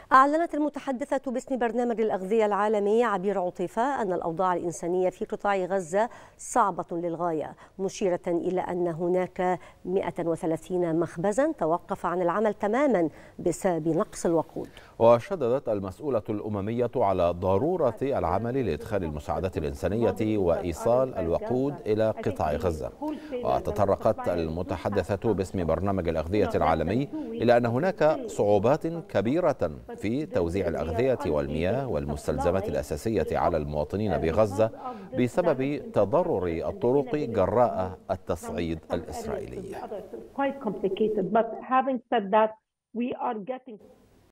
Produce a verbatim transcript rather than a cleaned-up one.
أعلنت المتحدثة باسم برنامج الأغذية العالمي عبير عطيفة أن الأوضاع الإنسانية في قطاع غزة صعبة للغاية، مشيرة إلى أن هناك مئة وثلاثين مخبزا توقف عن العمل تماما بسبب نقص الوقود. وشددت المسؤولة الأممية على ضرورة العمل لإدخال المساعدات الإنسانية وإيصال الوقود إلى قطاع غزة. وتطرقت المتحدثة باسم برنامج الأغذية العالمي إلى أن هناك صعوبات كبيرة في توزيع الأغذية والمياه والمستلزمات الأساسية على المواطنين بغزة بسبب تضرر الطرق جراء التصعيد الإسرائيلي.